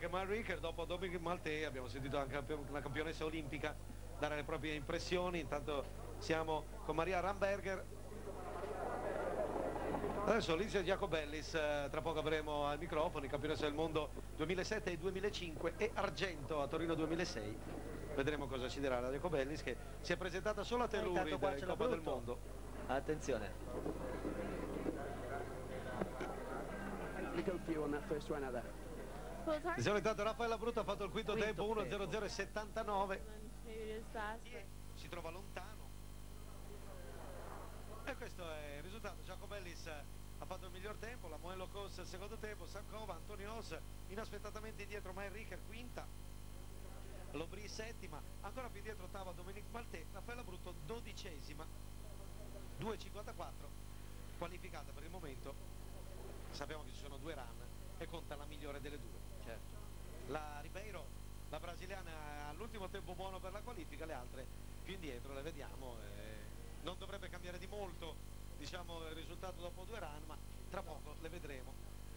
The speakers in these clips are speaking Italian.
che Mike Ricker, dopo Dominic Maltè, abbiamo sentito anche una campionessa olimpica dare le proprie impressioni. Intanto siamo con Maria Ramberger. Adesso Lizia Jacobellis, tra poco avremo al microfono, campionessa del mondo 2007 e 2005 e argento a Torino 2006. Vedremo cosa ci dirà la Jacobellis, che si è presentata solo a Telluride in Coppa del Mondo. Attenzione. Attenzione, intanto Raffaella Brutto ha fatto il quinto tempo 1:00:79. Si trova lontano. E questo è il risultato. Jacobellis ha fatto il miglior tempo, la Moello Kos il secondo tempo, Sankova, Antonios inaspettatamente indietro, Mike Ricker quinta, Lobry settima, ancora più indietro ottava Dominic Maltè, Raffaella Brutto dodicesima, 2:54, qualificata per il momento. Sappiamo che ci sono due run e conta la migliore delle due. Certo. La Ribeiro, la brasiliana, ha l'ultimo tempo buono per la qualifica, le altre più indietro le vediamo. Non dovrebbe cambiare di molto, diciamo, il risultato dopo due run, ma tra poco le vedremo.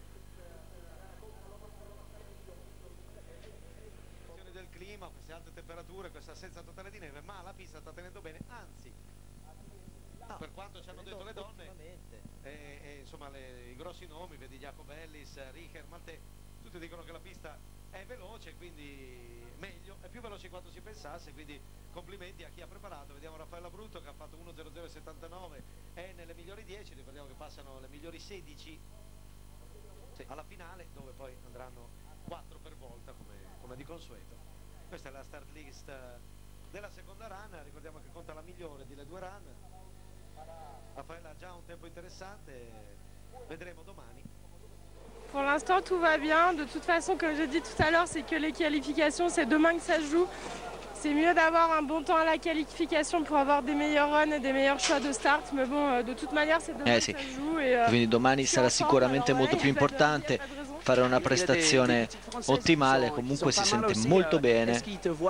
Del clima, queste alte temperature, questa assenza totale di neve, ma la pista sta tenendo bene, anzi, per quanto ci hanno detto le donne, insomma i grossi nomi, vedi Jacobellis, Richer, Maltè, tutti dicono che la pista è veloce, quindi meglio, è più veloce di quanto si pensasse, quindi complimenti a chi ha preparato. Vediamo Raffaella Brutto che ha fatto 1:00:79, è nelle migliori 10, ricordiamo che passano le migliori 16 alla finale, dove poi andranno 4 per volta come di consueto. Questa è la start list della seconda run, ricordiamo che conta la migliore delle due run. Raffaella ha già un tempo interessante, vedremo domani. Pour l'instant tout va bien, de toute façon comme j'ai dit tout à l'heure c'est que les qualifications, c'est demain que ça se joue. C'est mieux d'avoir un bon temps à la qualification pour avoir des meilleurs runs et des meilleurs choix de start, mais bon de toute manière c'est demain que ça se joue. Quindi domani sarà sicuramente molto più importante fare una prestazione ottimale, comunque si sente molto bene.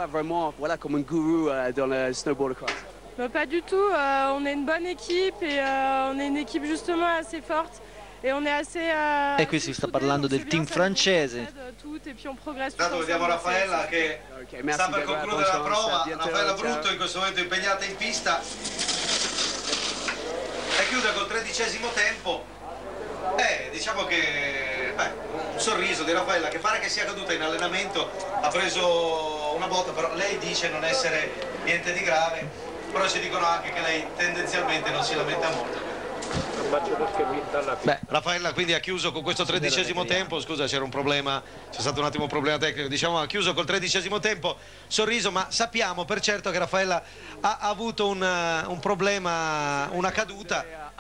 Pas du tout, on est une bonne équipe et on est une équipe justement assez forte. E qui si sta parlando del team francese. Intanto vediamo Raffaella che sta per concludere la prova. Raffaella Brutto in questo momento impegnata in pista e chiude col 13° tempo. Diciamo che un sorriso di Raffaella, che pare che sia caduta in allenamento, ha preso una botta, però lei dice non essere niente di grave, però ci dicono anche che lei tendenzialmente non si lamenta molto. Raffaella quindi ha chiuso con questo 13° tempo, scusa c'era un problema, c'è stato un attimo un problema tecnico, diciamo ha chiuso col 13° tempo, sorriso, ma sappiamo per certo che Raffaella ha avuto un problema, una caduta.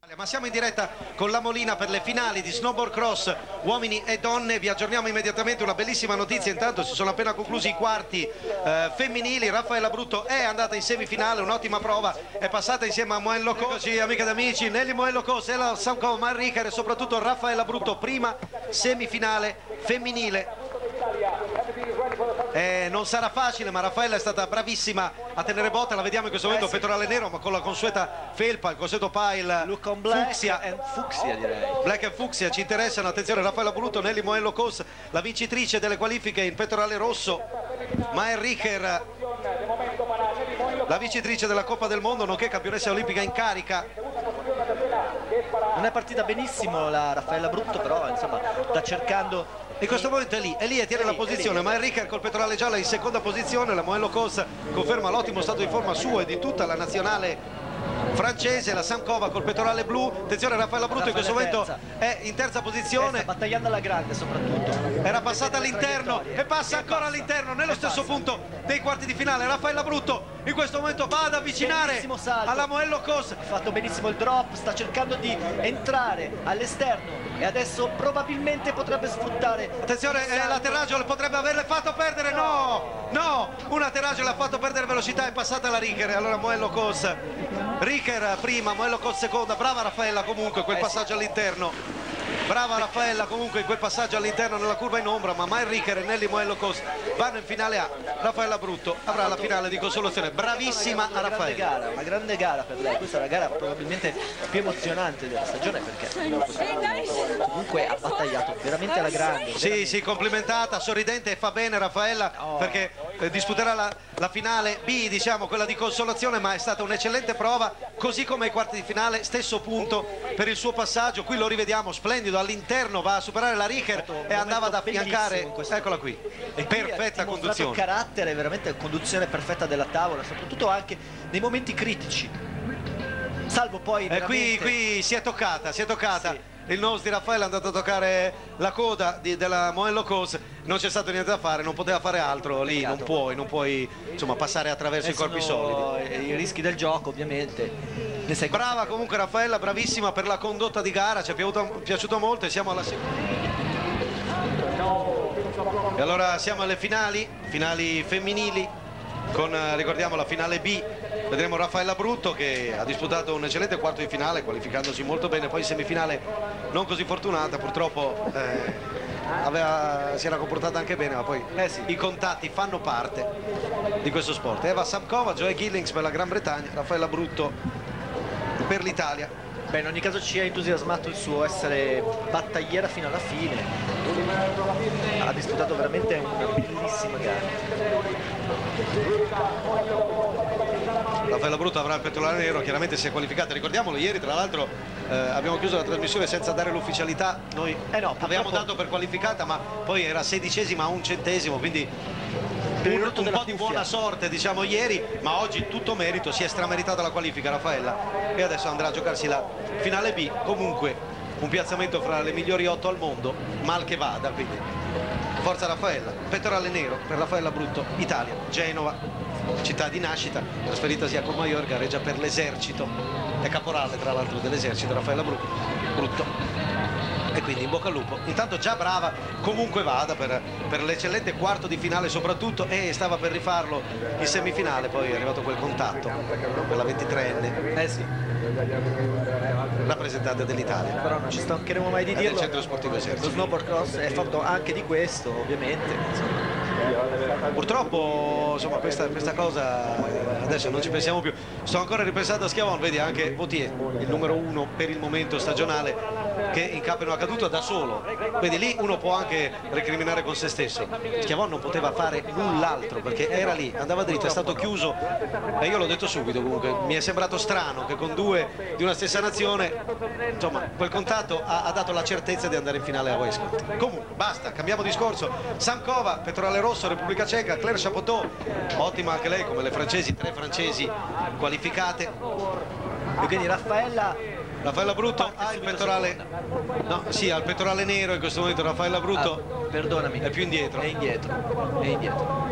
Ma siamo in diretta con La Molina per le finali di snowboard cross uomini e donne. Vi aggiorniamo immediatamente, una bellissima notizia. Intanto si sono appena conclusi i quarti femminili. Raffaella Brutto è andata in semifinale, un'ottima prova, è passata insieme a Moello Cos. Amiche ed amici, Nelly Moello Cos, Ella Samkova, Manricher e soprattutto Raffaella Brutto, prima semifinale femminile. Non sarà facile, ma Raffaella è stata bravissima a tenere botta. La vediamo in questo momento pettorale nero, ma con la consueta felpa, il consueto pile fucsia, direi. black and fucsia ci interessano. Attenzione, Raffaella Brutto, Nelly Moello Cos, la vincitrice delle qualifiche in pettorale rosso, Manricher, la vincitrice della Coppa del Mondo nonché campionessa olimpica in carica. Non è partita benissimo la Raffaella Brutto, però insomma sta cercando. In questo momento è lì e tiene la posizione. Manricher col pettorale gialla in seconda posizione. La Moello Cos conferma l'ottimo stato di forma suo e di tutta la nazionale francese. La Samkova col pettorale blu. Attenzione, Raffaella Brutto in questo momento è in terza posizione. Sta battagliando alla grande soprattutto. Era passata all'interno e passa ancora all'interno nello stesso punto dei quarti di finale. Raffaella Brutto in questo momento va ad avvicinare alla Moello Cos. Ha fatto benissimo il drop, sta cercando di entrare all'esterno e adesso probabilmente potrebbe sfruttare. Attenzione, l'atterraggio potrebbe averle fatto perdere. No, un atterraggio le ha fatto perdere velocità, è passata la Richer. Allora Moello Cos, Richer prima, Moello Cos seconda. Brava Raffaella comunque quel passaggio all'interno. Brava Raffaella comunque in quel passaggio all'interno nella curva in ombra, ma Manricher e Nelly Moello Cos vanno in finale A. Raffaella Brutto avrà la finale di consolazione. Bravissima a Raffaella. Una grande gara per lei, questa è la gara probabilmente più emozionante della stagione, perché comunque ha battagliato veramente alla grande. Sì, complimentata, sorridente, e fa bene Raffaella perché disputerà la finale B, diciamo quella di consolazione, ma è stata un'eccellente prova, così come ai quarti di finale, stesso punto per il suo passaggio. Qui lo rivediamo splendido all'interno, va a superare la Richer e andava ad affiancare, eccola qui, e perfetta conduzione, carattere, veramente conduzione perfetta della tavola, soprattutto anche nei momenti critici, salvo poi veramente... qui si è toccata Sì. Il nose di Raffaella è andato a toccare la coda della Moello Cos, non c'è stato niente da fare, non poteva fare altro lì. Non puoi insomma passare attraverso i corpi solidi, i rischi del gioco ovviamente. Brava comunque Raffaella, bravissima per la condotta di gara, ci è piaciuto molto e siamo alla e allora siamo alle finali femminili con, ricordiamo, la finale B. Vedremo Raffaella Brutto che ha disputato un eccellente quarto di finale qualificandosi molto bene, poi in semifinale non così fortunata purtroppo, si era comportata anche bene, ma poi i contatti fanno parte di questo sport. Eva Samkova, Joe Gillings per la Gran Bretagna, Raffaella Brutto per l'Italia. Beh, in ogni caso ci ha entusiasmato il suo essere battagliera fino alla fine, ha disputato veramente una bellissima gara. Raffaella Brutto avrà il pettorale nero, chiaramente si è qualificata, ricordiamolo, ieri tra l'altro abbiamo chiuso la trasmissione senza dare l'ufficialità, noi avevamo dato per qualificata, ma poi era 16ª a 1 centesimo, quindi un po' di buona sorte diciamo ieri, ma oggi tutto merito, si è strameritata la qualifica Raffaella e adesso andrà a giocarsi la finale B. Comunque un piazzamento fra le migliori 8 al mondo, mal che vada, quindi forza Raffaella. Pettorale nero per Raffaella Brutto, Italia, Genova, città di nascita, trasferitasi a Courmayeur, gareggia per l'esercito, è caporale tra l'altro dell'esercito Raffaella Brutto, e quindi in bocca al lupo. Intanto già brava comunque vada per l'eccellente quarto di finale soprattutto, e stava per rifarlo in semifinale, poi è arrivato quel contatto per la 23enne rappresentante dell'Italia. Però non ci stancheremo mai di dirlo, del centro sportivo esercito. Lo snowboard cross è fatto anche di questo ovviamente. Purtroppo insomma questa cosa adesso non ci pensiamo più. Sto ancora ripensando a Schiavon, vedi anche Vautier, il numero 1 per il momento stagionale, che in capo è caduto da solo. Vedi, lì uno può anche recriminare con se stesso. Schiavon non poteva fare null'altro perché era lì, andava dritto, è stato chiuso, e io l'ho detto subito comunque, mi è sembrato strano che con due di una stessa nazione, insomma, quel contatto ha dato la certezza di andare in finale a Westcott. Comunque basta, cambiamo discorso. Samkova, pettorale rosso, Repubblica Ceca, Claire Chapoteau, ottima anche lei come le francesi, 3 francesi qualificate. E quindi Raffaella Brutto ha il pettorale, no, sì, ha il pettorale nero in questo momento. Raffaella Brutto perdonami, è più indietro. È indietro.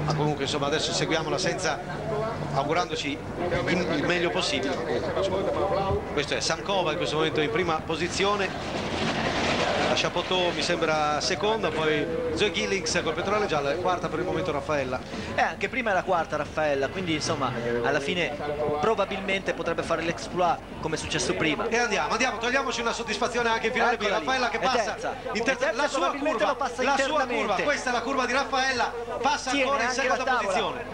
ma comunque insomma adesso seguiamola senza, augurandoci il meglio possibile. Questo è Samkova in questo momento in prima posizione, la Chapoteau mi sembra seconda, poi Zoe Gillings col pettorale giallo è quarta per il momento Raffaella. Anche prima era quarta Raffaella, quindi insomma alla fine probabilmente potrebbe fare l'exploit come è successo prima. E andiamo, togliamoci una soddisfazione anche in finale B. Raffaella che passa in terza, la sua curva, questa è la curva di Raffaella, passa ancora in seconda posizione.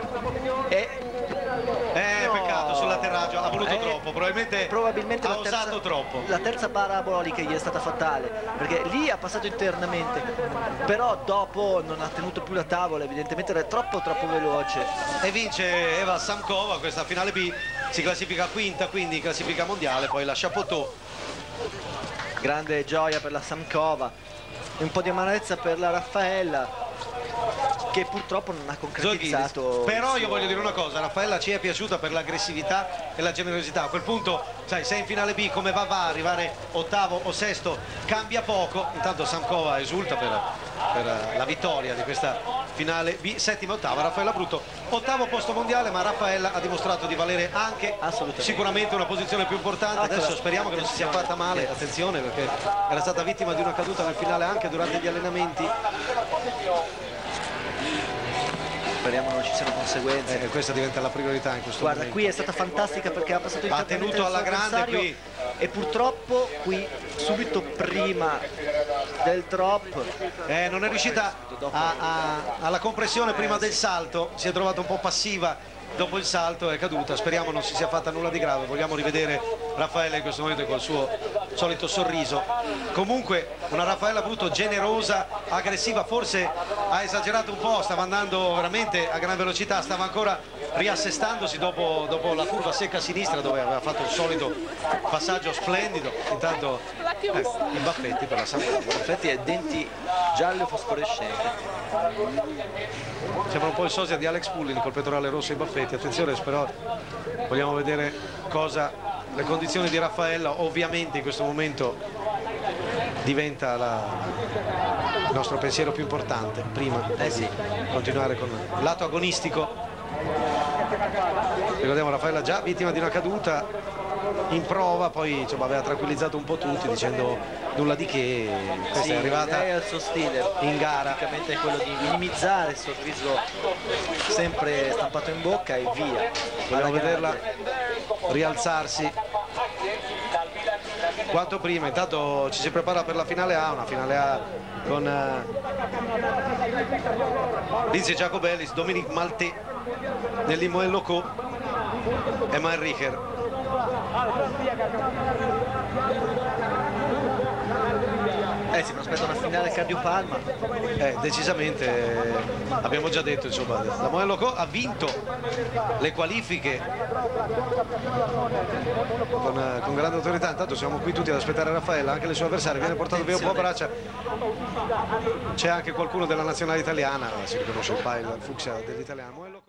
Peccato sull'atterraggio, ha voluto troppo, probabilmente ha osato troppo. La terza parabolica gli è stata fatale, perché lì ha passato internamente, però dopo non ha tenuto più la tavola, evidentemente era troppo veloce. E vince Eva Samkova questa finale B, si classifica quinta, quindi in classifica mondiale, poi la Chapoteau. Grande gioia per la Samkova, un po' di amarezza per la Raffaella, che purtroppo non ha concretizzato. Però io voglio dire una cosa, Raffaella ci è piaciuta per l'aggressività e la generosità. A quel punto, sai, sei in finale B, come va arrivare ottavo o sesto cambia poco. Intanto Samkova esulta per la vittoria di questa finale B, settima e ottava. Raffaella Brutto, ottavo posto mondiale, ma Raffaella ha dimostrato di valere anche sicuramente una posizione più importante. Adesso speriamo che non si sia fatta male, attenzione, perché era stata vittima di una caduta nel finale anche durante gli allenamenti. Speriamo non ci siano conseguenze. Questa diventa la priorità in questo momento. Guarda, qui è stata fantastica perché ha passato ha tenuto alla grande qui. E purtroppo qui subito prima del drop non è riuscita alla compressione prima del salto, si è trovata un po' passiva. Dopo il salto è caduta, speriamo non si sia fatta nulla di grave. Vogliamo rivedere Raffaella in questo momento col suo solito sorriso. Comunque una Raffaella Brutto generosa, aggressiva, forse ha esagerato un po', stava andando veramente a gran velocità, stava ancora riassestandosi dopo la curva secca a sinistra dove aveva fatto il solito passaggio splendido. Intanto i baffetti per la Samkova, baffetti e denti giallo fosforescenti. Sembra un po' il sosia di Alex Pullin col pettorale rosso e i baffetti. Attenzione, però vogliamo vedere le condizioni di Raffaella. Ovviamente in questo momento diventa il nostro pensiero più importante prima di continuare con il lato agonistico. Ricordiamo Raffaella già vittima di una caduta in prova, poi insomma aveva tranquillizzato un po' tutti dicendo nulla di che. Questa è arrivata lei al suo stile in gara, praticamente è quello di minimizzare il sorriso sempre stampato in bocca e via. Vogliamo vederla rialzarsi quanto prima. Intanto ci si prepara per la finale A, una finale A con Lindsay Jacobellis, Dominique Maltais, Nelly Moelloko e Mael Richer. Si prospetta una finale Cardio Palma. Decisamente, abbiamo già detto, insomma, la Moelloko ha vinto le qualifiche con grande autorità. Intanto siamo qui tutti ad aspettare Raffaella, anche le sue avversarie. Viene portato via un po' a braccia. C'è anche qualcuno della nazionale italiana, si riconosce il fucsia dell'italiano.